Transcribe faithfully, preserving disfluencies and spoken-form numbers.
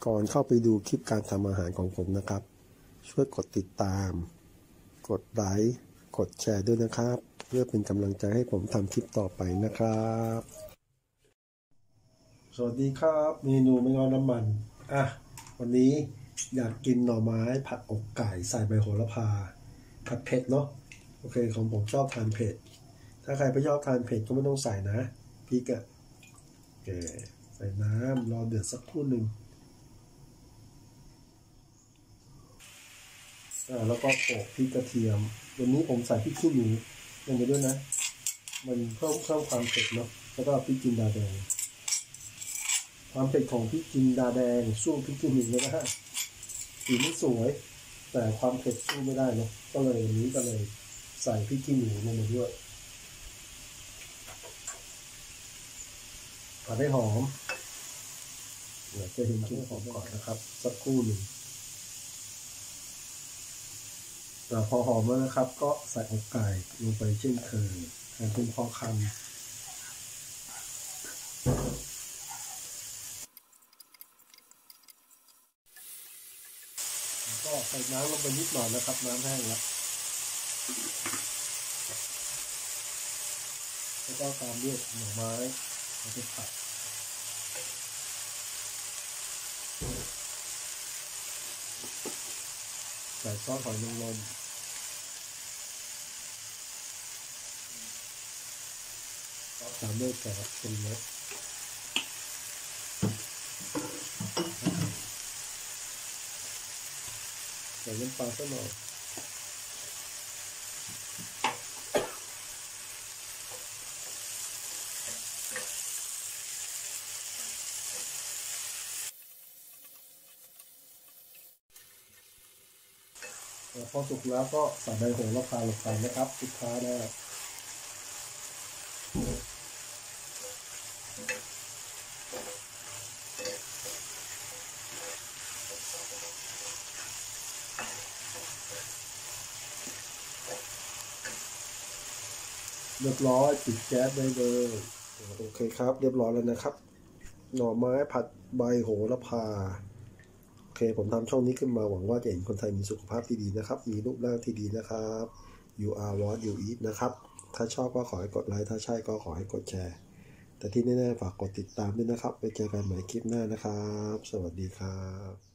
ก่อนเข้าไปดูคลิปการทำอาหารของผมนะครับช่วยกดติดตามกดไลค์กดแชร์ด้วยนะครับเพื่อเป็นกำลังใจให้ผมทำคลิปต่อไปนะครับสวัสดีครับเมนูไม่งอน้ำมันอ่ะวันนี้อยากกินหน่อไม้ผัดอกไก่ใส่ใบโหระพาผัดเผ็ดเนาะโอเคของผมชอบทานเผ็ดถ้าใครไม่ชอบทานเผ็ดก็ไม่ต้องใส่นะพริกอะโอเคใส่น้ำรอเดือดสักครู่หนึ่งอ่าแล้วก็โขลกพริกกระเทียมวันนี้ผมใส่พริกขี้หนูลงไปด้วยนะมันเพิ่มเพิ่มความเผ็ดเนาะแล้วก็พริกจินดาแดงความเผ็ดของพริกจินดาแดงสู้พริกขี้หนูไม่ได้สีไม่สวยแต่ความเผ็ดสู้ไม่ได้เนาะก็เลยวันนี้ก็เลยใส่พริกขี้หนูลงไปด้วยผัดให้หอมเดี๋ยวจะเห็นชิ้นหอมก่อนนะครับสักครู่หนึ่งพอหอมแล้วนะครับก็ใส่อกไก่ลงไปเช่นเคยหั่นเป็นพอคำก็ใส่น้ำลงไปนิดหน่อยนะครับน้ำแห้งแล้วแล้วก็ตามด้วยหน่อไม้แล้วก็ผัดใส่ซอสหอยนางรมตามด้วยแกงเป็นเล็กใส่น้ำปลาสักหน่อยพอสุกแล้วก็ใส่ใบโหระพาลงไปนะครับสุดท้ายนะเรียบร้อยปิดแก๊สได้เลยโอเคครับเรียบร้อยแล้วนะครับหน่อไม้ผัดใบโหระพาโอเคผมทำช่องนี้ขึ้นมาหวังว่าจะเห็นคนไทยมีสุขภาพที่ดีนะครับมีรูปร่างที่ดีนะครับ you are what you eat นะครับถ้าชอบก็ขอให้กดไลค์ถ้าใช่ก็ขอให้กดแชร์แต่ที่แน่ๆฝากกดติดตามด้วยนะครับไปเจอกันใหม่คลิปหน้านะครับสวัสดีครับ